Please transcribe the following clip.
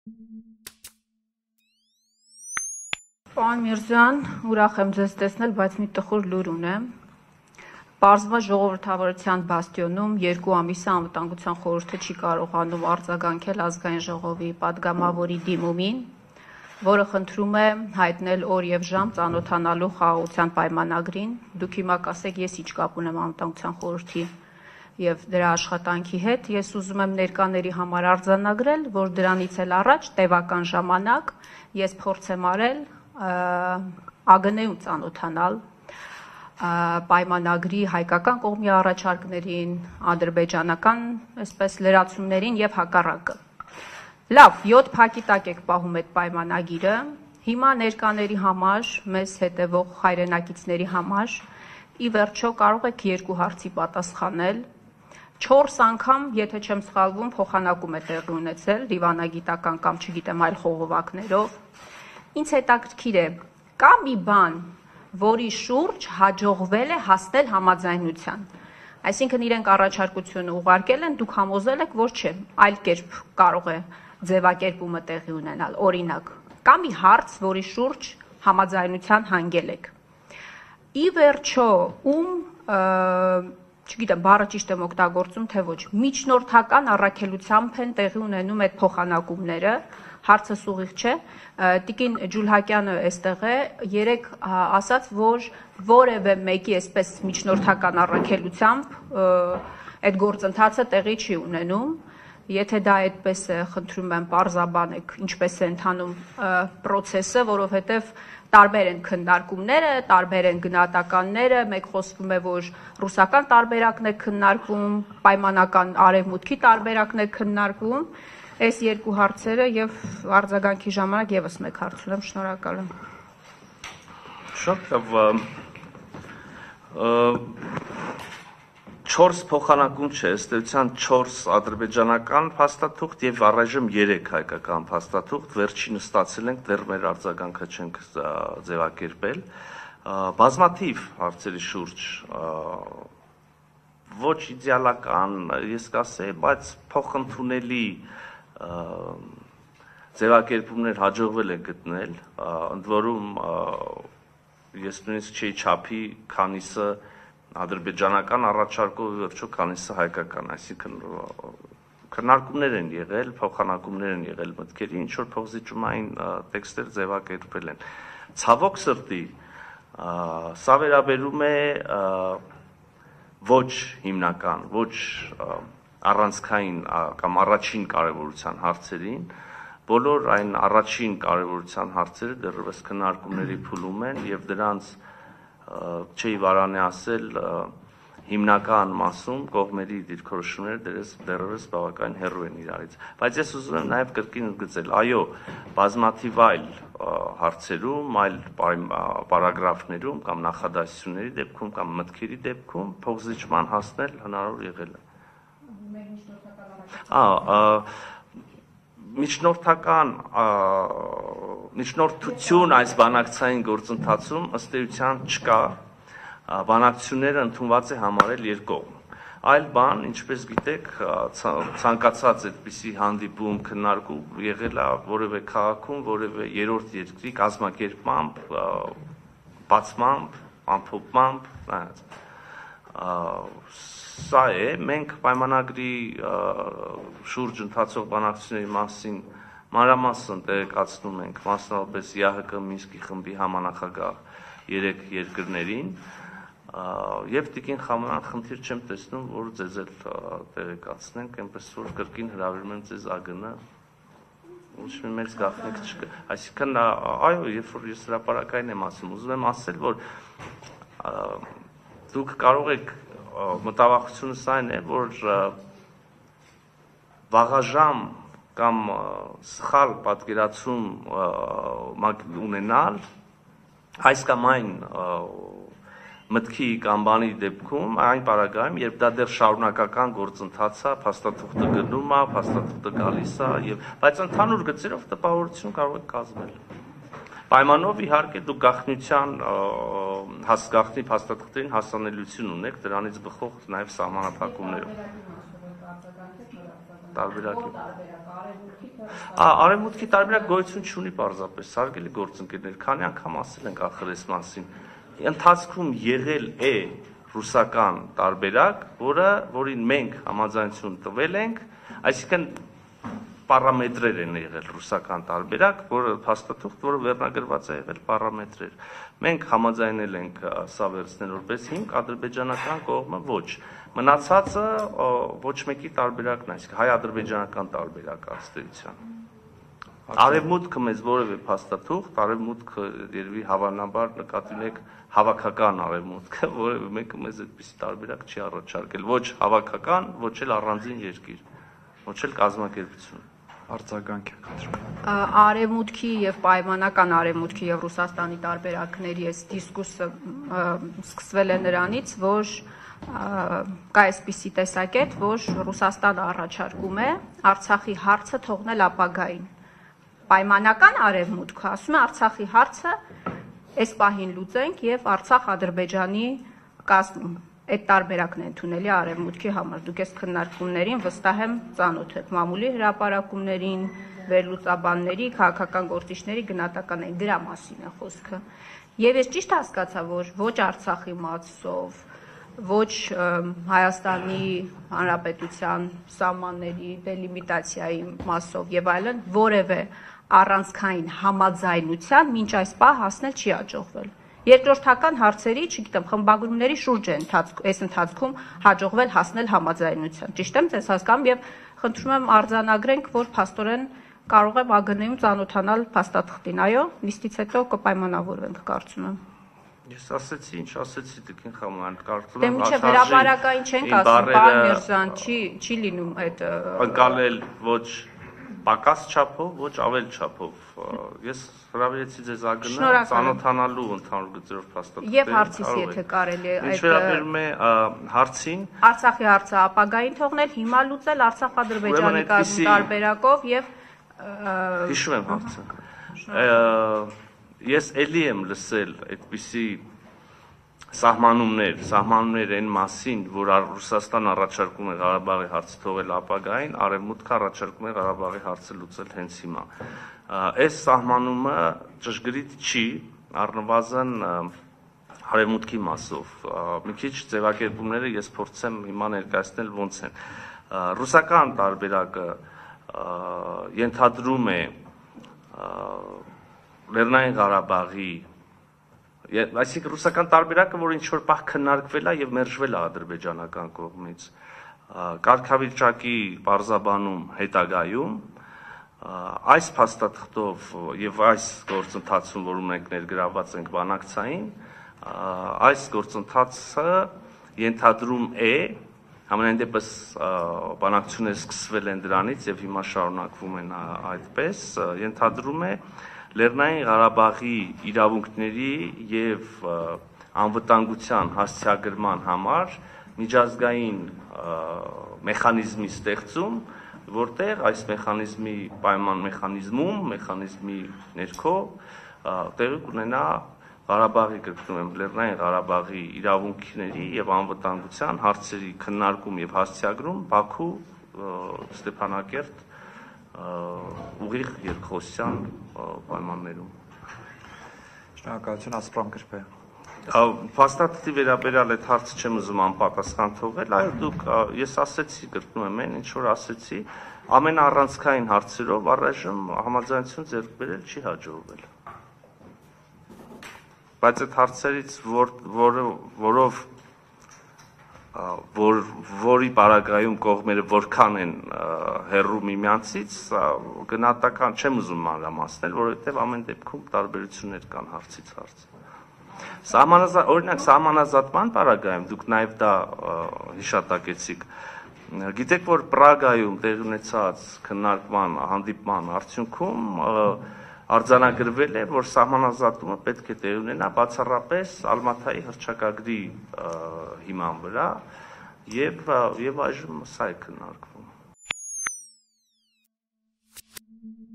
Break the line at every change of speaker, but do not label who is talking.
Պարոն Միրզյան, ուրախ եմ ձեզ տեսնել, բայց մի տխուր լուր ունեմ։ Պարզվում է ժողովրդավարության բաստիոնում 2 ամիս է անվտանգության խորհուրդը չի կարողանում արձագանքել ազգային ժողովի падգամավորի դիմումին, որը խնդրում է հայտնել օր եւ ժամ ծանոթանալու խաղաղության պայմանագրին։ Դուք հիմա կասեք, ես ինչ կապ ունեմ անվտանգության խորհրդի եւ դրա աշխատանքի հետ։ Ես ուզում եմ ներկաների համար արձանագրել, որ դրանից էլ առաջ տևական ժամանակ ես փորձ եմ արել ԱԳՆ-ում ծանոթանալ պայմանագրի հայկական կողմի առաջարկներին, ադրբեջանական այսպես լրացումներին եւ հակառակը։ Լավ, 7 փակի տակ եք պահում այդ պայմանագիրը։ Հիմա ներկաների համար, մեզ հետևող հայրենակիցների համար ի վերջո կարող եք 2 հարցի պատասխանել։ 4 անգամ, եթե չեմ սխալվում, փոխանակում է տեղի ունեցել դիվանագիտական կամ չգիտեմ այլ խողովակներով։ Ինձ հետաքրքիր է, կա մի բան, որի շուրջ հաջողվել է հասնել համաձայնության։ Այսինքն իրենք առաջարկությունը ուղարկել են, դուք համոզել եք, որ չէ, այլ կերպ կարող է ձևակերպումը տեղի ունենալ։ Օրինակ, կա մի հարց, որի շուրջ համաձայնության հանգել եք։ Ի վերջո, չգիտեմ, բառը ճիշտ եմ օգտագործում, թե ոչ, միջնորդական առաքելությամբ են տեղի ունենում այդ փոխանակումները, հարցս ուղիղ չէ, Տիկին Ջուլհակյանը այստեղ է, երեք ասաց, որ որևէ մեկի այսպես միջնորդական առաքելությամբ այդ գործընթացը տեղի չի ունենում, եթե դա այդպես է, խնդրում եմ պարզաբանեք, ինչպես է ընթանում պրոցեսը, որովհետև տարբեր են քննարկումները, տարբեր են գնահատականները, մեկ խոսվում է, որ ռուսական տարբերակն է քննարկվում, պայմանական արևմուտքի տարբերակն է քննարկվում, այս 2 հարցերը եւ արձագանքի ժամանակ եւս մեկ հարց ունեմ, շնորհակալ եմ։
Շատ լավ։ 4 փոխանակում չէ, ըստ էության 4 ադրբեջանական փաստաթուղթ եւ առայժմ 3 հայկական փաստաթուղթ, վերջինը ստացել ենք, դեռ մեր արձագանքը չենք ձևակերպել։ Բազմաթիվ հարցերի շուրջ ոչ իդեալական, ես կասեի, բայց փոխընդունելի ձևակերպումներ հաջողվել է գտնել, ընդ որում ես նույնիսկ չի չափի քանիսը ադրբեջանական առաջարկով վերջո քանիսը հայկական, այսինքն քննարկումներ են եղել, փոխանակումներ են եղել մտքերի, ինչ որ փոխզիջումային տեքստեր ձևակերպվել են։ Ցավոք սրտի, սա վերաբերում է ոչ հիմնական, ոչ առանցքային կամ առաջին կարևորության հարցերին, բոլոր այն առաջին կարևորության հարցերը դեռևս քննարկումների փուլում են եւ դրանց չի վարանի ասել հիմնական մասում կողմերի դիրքորոշումները դեռևս բավական հեռու են իրարից, բայց ես ուզում եմ նաեւ կրկին ընդգծել, այո, բազմաթիվ այլ հարցերում, այլ պարագրաֆներում կամ նախադասությունների դեպքում կամ մտքերի դեպքում փոխզիջման հասնել հնարավոր եղել է։ Միջնորդություն այս բանակցային գործընթացում ըստ էության չկա, բանակցությունները ընդունված է համարել երկկողմ։ Այլ բան, ինչպես գիտեք, ցանկացած այդպիսի հանդիպում, քննարկում եղել է որևէ քաղաքում, որևէ երրորդ երկրի կազմակերպմամբ, բացմամբ, ամփոփմամբ, սա է, մենք պայմանագրի շուրջ ընթացող բանակցությունների մասին մանրամասն տեղեկացնում ենք, մասնավորապես ԵԱՀԿ Մինսկի խմբի համանախագահ 3 երկրներին, եւ Տիկին Խամանյան խնդիր չեմ տեսնում, որ ձեզ էլ տեղեկացնենք, այնպես որ կրկին հրավիրում եմ ձեզ ԱԳՆ, ոչ մի մեծ գաղտնիք չկա։ Այսինքն, այո, երբ որ ես հրապարակային եմ ասում, ուզում եմ ասել, որ դուք կարող եք մտավախությունս այն է, որ վաղաժամ կամ սխալ պատկերացում ունենալ այս կամ այն մտքի կամ բանի դեպքում, այն պարագայում, երբ դա դեռ շարունակական գործընթաց է, փաստաթուղթը գնում է, փաստաթուղթը գալիս է, բայց ընդհանուր գծերով տպավորություն կարող եք կազմել։ Պայմանով իհարկե դուք գաղտնիության գաղտնի փաստաթղթերին հասանելիություն ունեք, դրանից բխող նաև սահմանափակումներով։ Տարբերակի։ Արևմուտքի տարբերակ գոյություն չունի պարզապես, սարգելի գործընկերներ, քանի անգամ ասել ենք ախր այս մասին։ Ընթացքում եղել է ռուսական տարբերակ, որին մենք համաձայնություն տվել ենք, այսինքն պարամետրեր են եղել ռուսական տարբերակ, որը փաստաթուղթ, որը վերնագրված է եղել պարամետրեր։ Մենք համաձայնել ենք սա վերցնել որպես հիմք, ադրբեջանական կողմը ոչ։ Մնացածը ոչ մեկի տարբերակն է, այսինքն հայ-ադրբեջանական տարբերակ ըստեյության։ Արևմուտքը մեզ որևէ փաստաթուղթ, արևմուտքը երևի հավանաբար նկատի ունեք հավաքական արևմուտքը, որևէ մեկը մեզ այդպիսի տարբերակ չի առաջարկել, ոչ հավաքական, ոչ էլ առանձին երկիր, ոչ էլ կազմակերպություն։
Արձագանք եք խնդրում։
Արևմուտքի եւ պայմանական արևմուտքի եւ Ռուսաստանի տարբերակների այս դիսկուրսը սկսվել է նրանից, որ կա այսպիսի տեսակետ, որ Ռուսաստանը առաջարկում է Արցախի հարցը թողնել ապագային։ Պայմանական արևմուտքը ասում է Արցախի հարցը այս պահին լուծենք եւ Արցախ Ադրբեջանի կազմում։ Այդ տարբերակն է ընդունելի արևմուտքի համար։ Դուք այս քննարկումներին վստահ եմ ծանոթ եք մամուլի հրապարակումներին, վերլուծաբանների, քաղաքական գործիչների գնահատականների դրա մասին է խոսքը։ Եվ ես ճիշտ հասկացա, որ ոչ Արցախի մասով, ոչ Հայաստանի Հանրապետության սահմանների դելիմիտացիայի մասով եւ այլն որևէ առանցքային համաձայնության մինչ այս պահ հասնել չի հաջողվել։ Երկրորդական հարցերի, չգիտեմ, խմբագրումների շուրջ է այս ընթացքում հաջողվել հասնել համաձայնության։ Ճիշտ եմ ձեզ հասկանում եւ խնդրում եմ արձանագրենք, որ փաստորեն կարող եմ ԱԳՆ-ում ծանոթանալ փաստաթղթին։ Այո, նիստից հետո կպայմանավորվենք, կարծում եմ։
Ես ասեցի, ինչ ասեցի, Տիկին Խաման, կարծում
եմ մինչև հրապարակային չենք ասում, պարոն Միրզյան, չի լինում այդ
ընկալել ոչ պակաս չափով, ոչ ավել չափով։ Ես հրավիրեցի ձեզ ԱԳՆ ծանոթանալու ընդհանուր գծերով փաստաթղթեր։
Եվ հարցից եթե կարելի է այդ
ինչ վերաբերում է հարցին,
Արցախի հարցը ապագային թողնել, հիմա լուծել Արցախ-Ադրբեջանի կազմի տարբերակով եւ
հիշում եմ հարցը։ Ես էլի եմ լսել այդպիսի սահմանումներ այն մասին, որ Ռուսաստան առաջարկում է Ղարաբաղի հարցը թողել ապագային, Արևմուտքը առաջարկում է Ղարաբաղի հարցը լուծել հենց հիմա։ Այս սահմանումը ճշգրիտ չի, առնվազն Արևմուտքի մասով։ Մի քիչ ձևակերպումները ես փորձեմ հիմա ներկայացնել ոնց են։ Ռուսական տարբերակը ենթադրում է Լեռնային Ղարաբաղի, այսինքն ռուսական տարբերակը, որ ինչ-որ պահ քննարկվել է եւ մերժվել է ադրբեջանական կողմից, կարգավիճակի պարզաբանում հետագայում, այս փաստաթղթով եւ այս գործընթացում, որում մենք ներգրավված ենք բանակցային, այս գործընթացը ենթադրում է, համենայն դեպս բանակցությունները սկսվել են դրանից եւ հիմա շարունակվում են այդպես, ենթադրում է Լեռնային Ղարաբաղի իրավունքների եւ անվտանգության հասցեագրման համար միջազգային մեխանիզմի ստեղծում, որտեղ այս մեխանիզմի պայման մեխանիզմի ներքո տեղի կունենա Ղարաբաղի կրկնում եմ Լեռնային Ղարաբաղի իրավունքների եւ անվտանգության հարցերի քննարկում եւ հասցեագրում Բաքու, Ստեփանակերտ ուղիղ երկխոսության պայմաններում։
Շնորհակալություն, Ասպրամ Գրբե։
Փաստաթղթի վերաբերյալ այդ հարցը չեմ ուզում անպատասխան թողել, այլ դուք ես ասեցի, կրկնում եմ, այն ինչ որ ասեցի, ամենաառանցքային հարցերով առայժմ համաձայնություն ձեռք բերել չի հաջողվել։ Բայց այդ հարցերից, որի պարագայում կողմերը որքան են հեռու միմյանցից, գնահատական չեմ ուզում մանրամասնել, որովհետև ամեն դեպքում տարբերություններ կան հարցից հարց։ Օրինակ սահմանազատման պարագայում դուք նաև դա հիշատակեցիք։ Գիտեք, որ Պրագայում տեղի ունեցած քննարկման հանդիպման արդյունքում արձանագրվել է, որ սահմանազատումը պետք է տեղի ունենա բացառապես Ալմաթայի հռչակագրի հիման վրա եւ այժմ սա է քննարկվում։